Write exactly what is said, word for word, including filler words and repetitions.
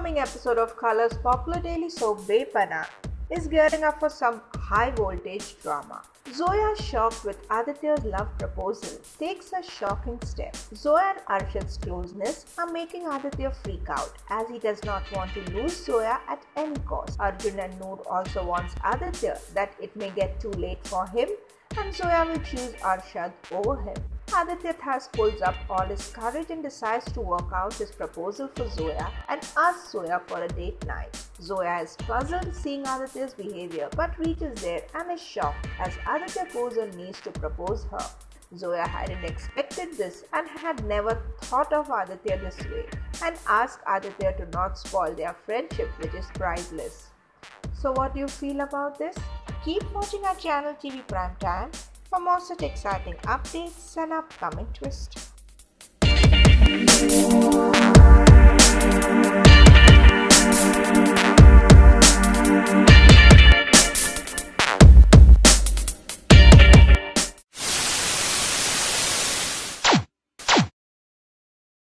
upcoming episode of Color's popular daily soap Bepana is gearing up for some high voltage drama. Zoya, shocked with Aditya's love proposal, takes a shocking step. Zoya and Arshad's closeness are making Aditya freak out as he does not want to lose Zoya at any cost. Arjun and Noor also warns Aditya that it may get too late for him and Zoya will choose Arshad over him. Aditya thus pulls up all his courage and decides to work out his proposal for Zoya and asks Zoya for a date night. Zoya is puzzled seeing Aditya's behavior but reaches there and is shocked as Aditya goes on knees to propose her. Zoya hadn't expected this and had never thought of Aditya this way and asked Aditya to not spoil their friendship, which is priceless. So what do you feel about this? Keep watching our channel T V Prime Time for more such exciting updates and upcoming twists.